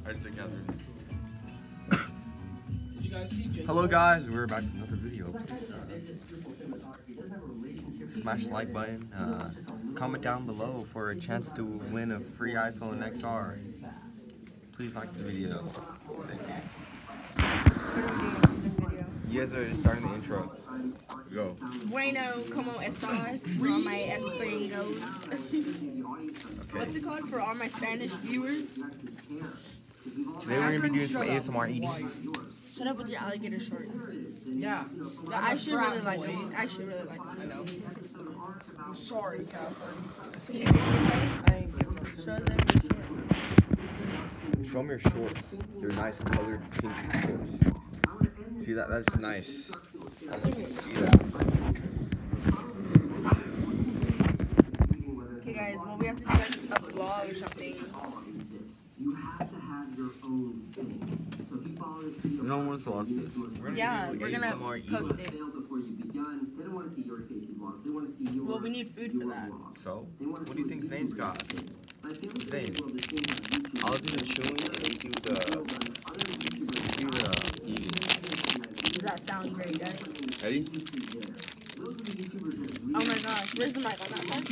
Alright, so Catherine. Did you guys see Jake? Hello guys, we're back with another video. Smash the like button. Comment down below for a chance to win a free iPhone XR. Please like the video. Thank you. You guys are starting the intro. Go. Bueno, como estas for all my Espangos. Okay. What's it called for all my Spanish viewers? Today we're gonna be doing some ASMR eating. Shut up with your alligator shorts. Yeah. I actually really like them. I actually really like them. I know. I'm sorry, Catherine. Show them your shorts. Show me your shorts. Your nice colored pink shorts. See that? That's nice. I want you to see that. Okay, guys. Well, we have to do like a vlog or something. No one wants to watch this. Yeah, we're gonna ASMR post it. Well, we need food for that. So, what do you think Zane's got? Zane, I'll do the chewing and you do the eating. Does that sound great, guys? Ready? Oh my gosh, where's the mic on that part?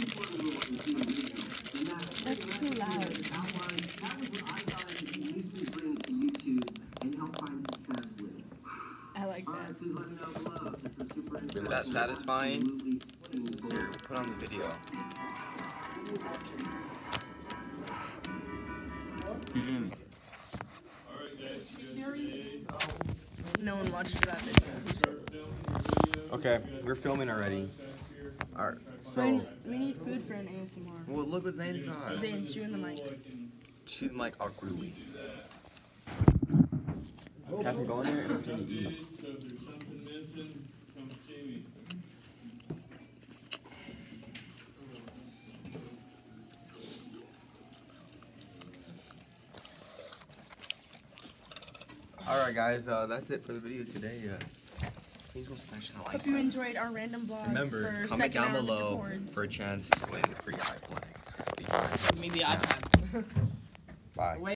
That's too loud. I like that. Is that satisfying? Here, put on the video. No one watched that video. Okay, we're filming already. Alright, so. We need food for an ASMR. Well, look what Zane's got. Zane, chew in the mic. Chew the mic awkwardly. Catherine, go in there and pretend to eat. Alright guys, that's it for the video today. Please go smash that like Hope you button. enjoyed our random vlog. Remember, for comment second down round Mr. below Fords. for a chance to win the free iPhone. Maybe the iPad. Bye.